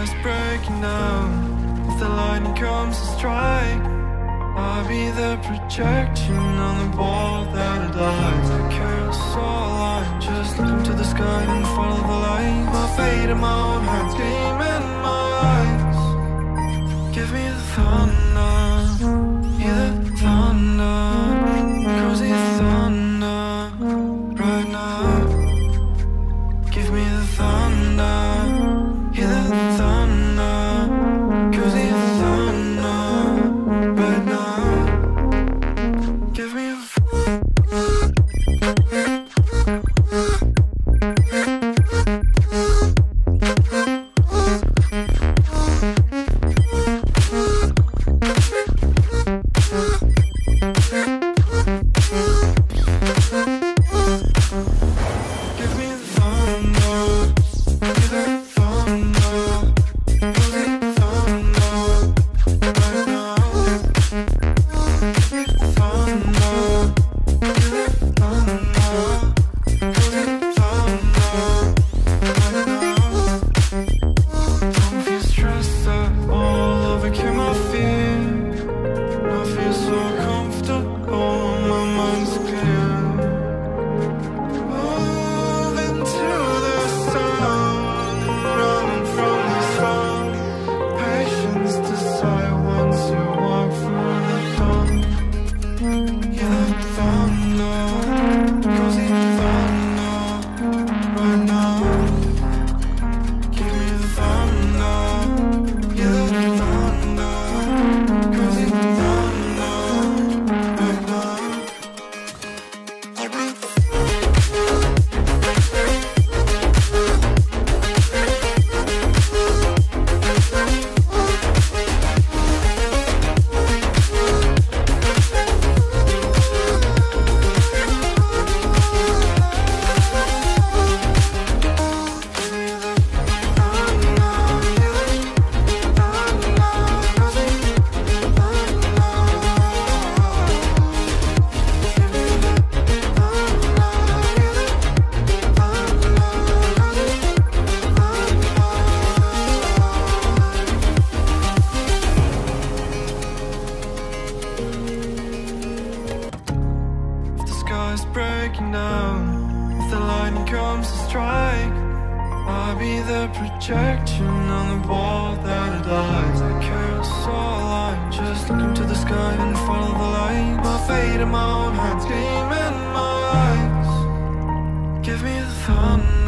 sky's breaking down, if the lightning comes to strike, I'll be the projection on the wall that it lies. I can't saw a line, just look into the sky and follow the light. My fate in my own hands, game in my eyes. Give me the thunder, hear the thunder, cozy thunder, right now. Give me the thunder, hear the thunder, cozy thunder, right now. Give me the breaking down, if the lightning comes to strike, I'll be the projection on the wall that it lies. I can't saw a line, just look into the sky and follow the light. My fate in my own hands, game in my eyes. Give me the thunder.